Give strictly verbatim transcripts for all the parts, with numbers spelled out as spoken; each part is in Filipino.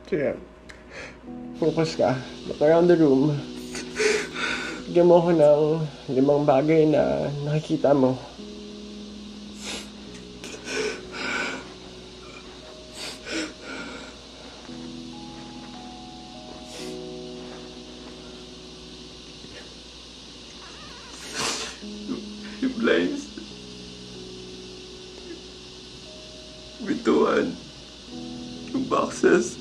Sige, focus ka. Look around the room. Bigyan mo ko ng limang bagay na nakikita mo. Yung blinds. Bituan. Yung boxes.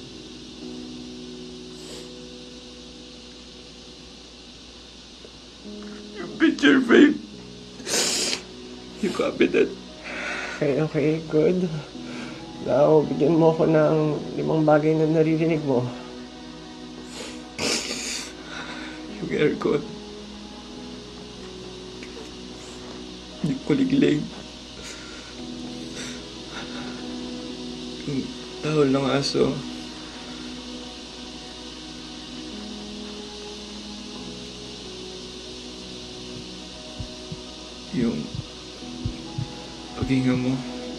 Yung picture frame. Yung cabinet. Okay, okay, good. Now, bigyan mo ko ng limang bagay na naririnig mo. Yung aircon. Yung kuliglig. Yung tawal ng aso. Yung paghinga mo.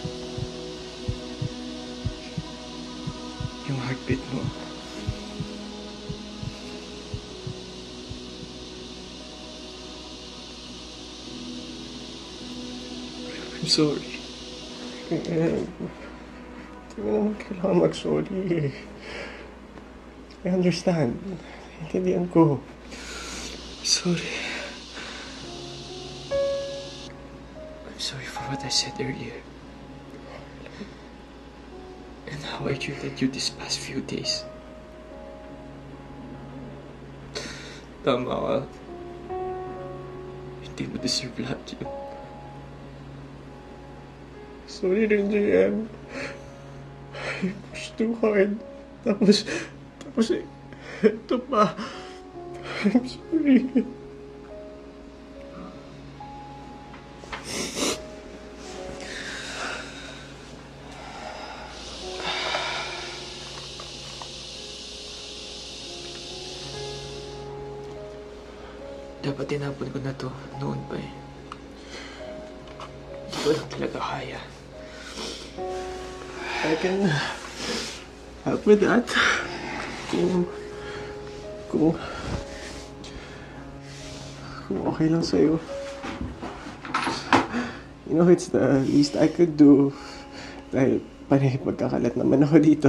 Yung heartbeat mo. I'm sorry. Eh, hindi mo naman kailangan mag-sorry. I understand. Intindihan ko. Sorry. I'm sorry for what I said earlier. And how I treated you these past few days. Tama ka. Hindi mo deserve lahat yun. Sorry rin, J M. I pushed too hard. Tapos, tapos, ito pa. I'm sorry. Dapat tinapon ko na to noon pa eh. Hindi ko lang talaga kaya. I can help with that. Kung, kung, kung okay lang sa'yo. You know, it's the least I could do. Dahil panay magkakalat naman ako dito.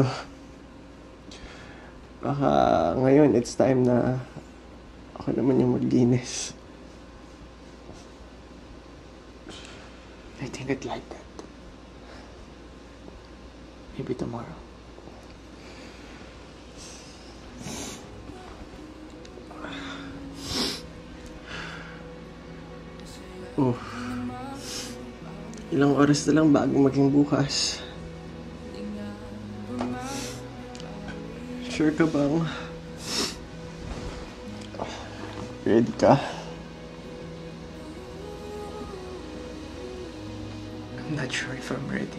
Baka ngayon, it's time na ako naman yung maglinis. I think I'd like that. Maybe tomorrow. Oh. Ilang oras na lang bago maging bukas. Sure ka bang ready ka? I'm not sure if I'm ready.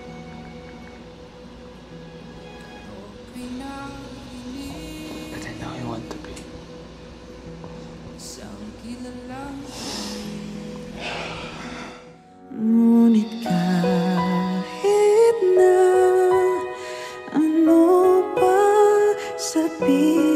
But I know I want to be. Ngunit kahit na ano pa sabihin